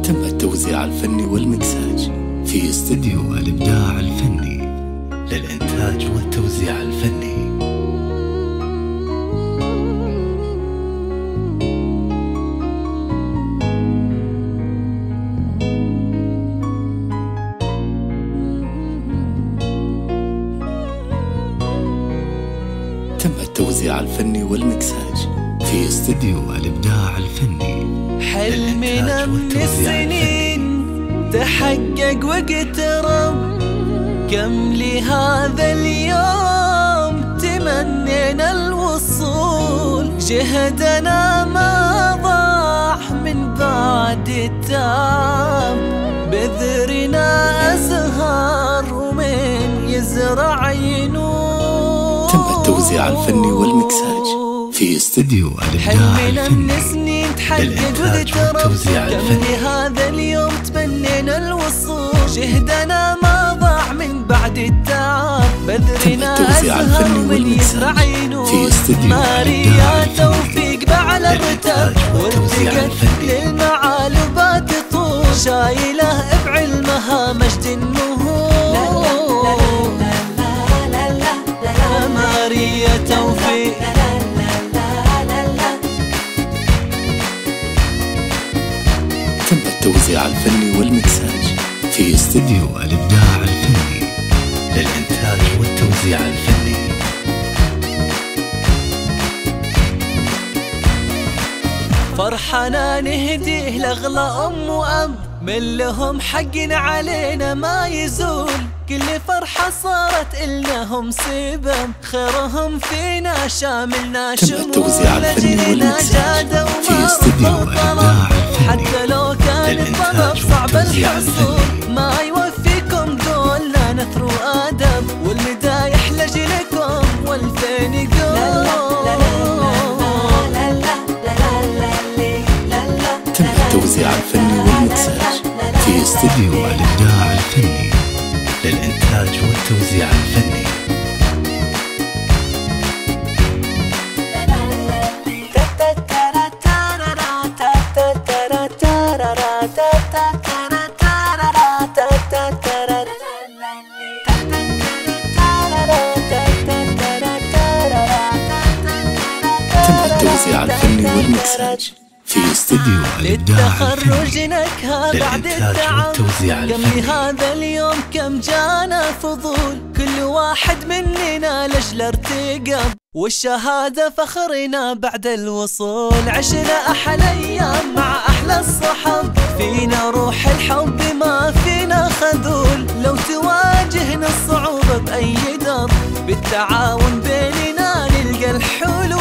تم التوزيع الفني والمكساج في استديو الإبداع الفني للإنتاج والتوزيع الفني. تم التوزيع الفني والمكساج في استديو الإبداع الفني. حلمنا من السنين تحقق واقترب، كم لهذا اليوم تمنينا الوصول، جهدنا ما ضاع من بعد التعب، بذرنا أزهار ومن يزرع ينور. تم التوزيع الفني والمكساج في استديو الإبداع الفني. حلمنا من سنين تحقق واقترب، كم لهذا اليوم تمنينا الوصول، جهدنا ما ضاع من بعد التعب، بذرنا أزهر من يزرع ينور. ماريا توفيق بعلى الرتاب، وارتقت للمعالبات طول، شايله بعلمها مجد النهور. ماريا توفيق تم التوزيع الفني والمكساج في استديو الإبداع الفني للإنتاج والتوزيع الفني. فرحنا نهديه لأغلى أم وأب، من لهم حق علينا ما يزول، كل فرحة صارت إلناهم سبب، خيرهم فينا شاملنا شمول، لجلنا جادة وما رفضوا طلب، حتى لو كان الطلب صعب الحصول، ما يوفيكم ذولنا نثر وأدب، والمدايح لجلكم والفين يقول. تم التوزيع الفني والمكساج في استديو الإبداع الفني للإنتاج والتوزيع الفني. تم التوزيع الفني والمكساج في استديو الإبداع للتخرج الفني نكهة بعد للإنتاج التعب، والتوزيع كم الفني. لهذا اليوم كم جانا فضول، كل واحد مننا لجل ارتقب، والشهادة فخرنا بعد الوصول، عشنا أحلى أيام مع أحلى الصحب، فينا روح الحب ما فينا خذول، لو تواجهنا الصعوبة بأي درب، بالتعاون بيننا نلقى الحلول.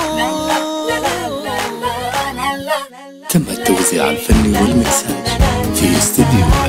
تم التوزيع الفني والمكساج في استديو